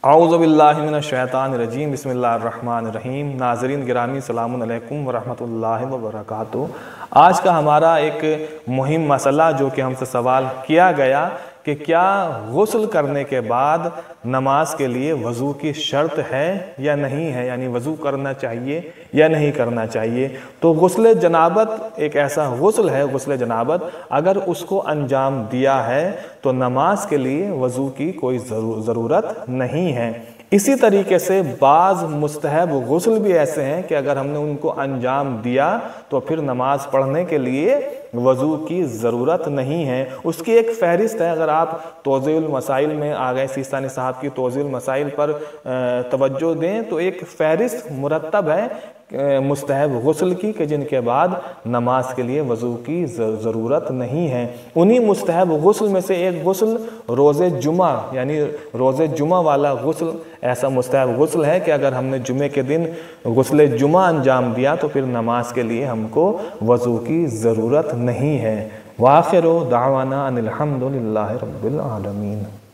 औज़ुबिल्लाहिमिनश्शैतानिर्रजीम बिस्मिल्लाहिर्रहमानिर्रहीम। नाज़रीन गिरामी सलामुन अलैकुम वरहमतुल्लाहि वबरकातुहू। आज का हमारा एक मुहिम मसला जो कि हमसे सवाल किया गया कि क्या गुस्ल करने के बाद नमाज के लिए वज़ू की शर्त है या नहीं है, यानी वज़ू करना चाहिए या नहीं करना चाहिए। तो गुस्ल जनाबत एक ऐसा गुस्ल है, गुस्ल जनाबत अगर उसको अंजाम दिया है तो नमाज के लिए वज़ू की कोई ज़रूरत नहीं है। इसी तरीके से बाज़ मुस्तहब गुस्ल भी ऐसे हैं कि अगर हमने उनको अंजाम दिया तो फिर नमाज पढ़ने के लिए वज़ू की ज़रूरत नहीं है। उसकी एक फ़हरिस्त है, अगर आप तौज़ीउल मसाइल में आ गए, सिस्तानी साहब की तौज़ीउल मसाइल पर तवज्जो दें तो एक फ़हरिस्त मुरत्तब है मुस्तहब गुस्ल की कि जिनके बाद नमाज के लिए वज़ू की ज़रूरत नहीं है। उन्हीं मुस्तहब गुस्ल में से एक गुस्ल रोज़े जुमा यानी रोज़े जुमा वाला गुस्ल ऐसा मुस्तहब गुस्ल है कि अगर हमने जुमे के दिन गुस्ल जुमा अंजाम दिया तो फिर नमाज के लिए हमको वज़ू की ज़रूरत नहीं है। वाखिरु दावाना अनिल हम्दुलिल्लाहि रब्बिल आलमीन।